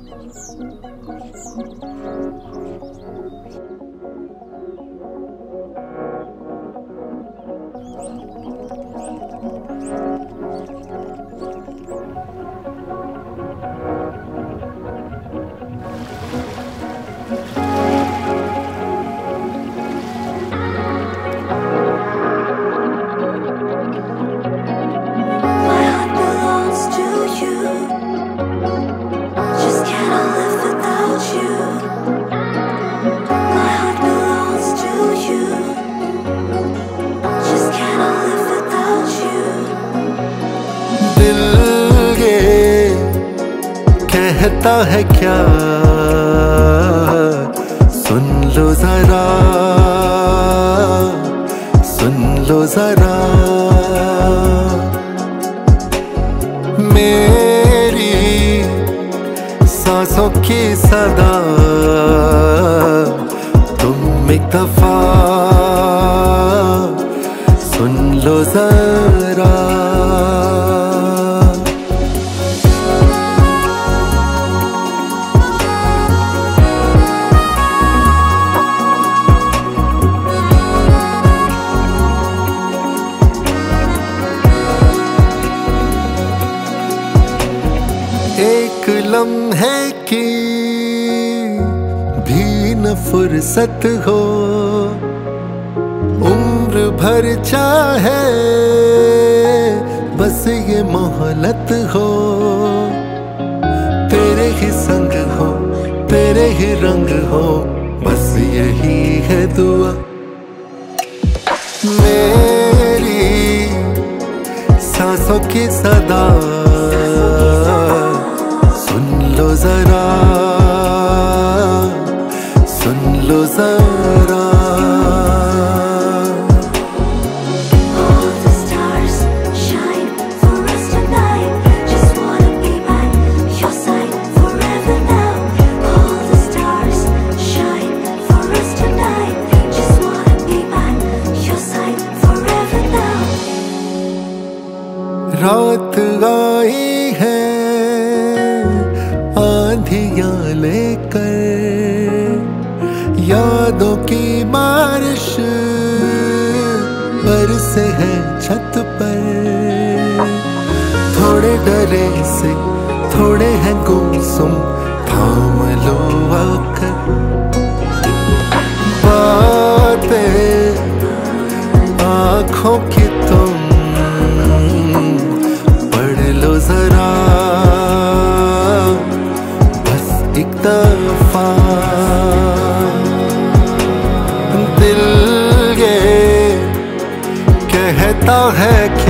कहता है क्या, सुन लो जरा, सुन लो जरा। मेरी सांसों की सदा तुम एक दफा सुन लो जरा। एक लम्हे की भी न फुर्सत हो, उम्र भर चाहे बस ये मोहलत हो। तेरे ही संग हो, तेरे ही रंग हो, बस यही है दुआ। मेरी सांसों की सदा सुन लो जरा, सुन लो जरा। All the stars shine for us tonight. Just wanna be by your side forever now. All the stars shine for us tonight. Just wanna be by your side forever now. रात आई है आंधियां लेकर, यादों की बारिश बरसे है छत पर। थोड़े डरे से थोड़े हैं गुमसुम, थाम लो आकर। बातें आँखों की तुम पढ़ लो जरा, एक दफा। दिल ये कहता है